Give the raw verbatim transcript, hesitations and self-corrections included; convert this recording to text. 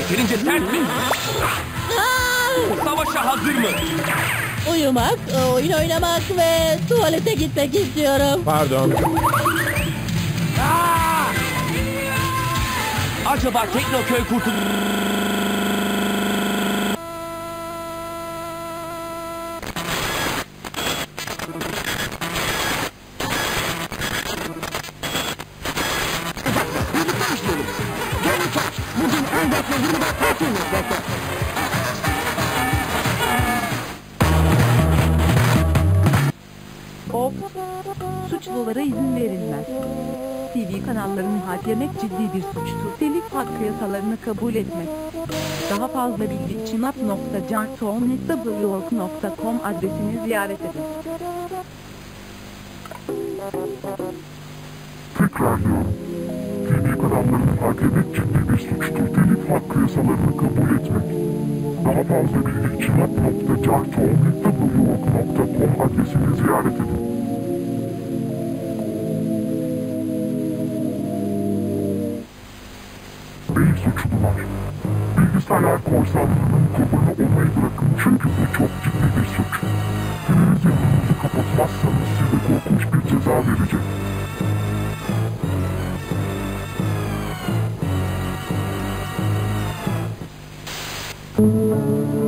Yeterince sert mi? Savaşa hazır mı? Uyumak, oyun oynamak ve tuvalete gitmek istiyorum. Pardon. Acaba Teknoköy kurtul... Of, suçlulara izin verilmez. T V kanallarını haklemek ciddi bir suçtur. Telif hakkı yasalarını kabul etmek. Daha fazla bilgi için up nokta cartoon nokta blog nokta com adresini ziyaret edin. Tekrarlıyorum. T V kanallarını haklemek ciddi bir suçtur. Telif hakkı yasalarını kabul etmek. Daha fazla bilgi için up nokta cartoon nokta blog nokta com adresini ziyaret edin. Bey suçlular. Bilgisayar korsanlığının kurbanı olmayı bırakın çünkü bu çok ciddi bir suç. Televizyonunuzu kapatmazsanız size korkunç bir ceza verecek. Thank you.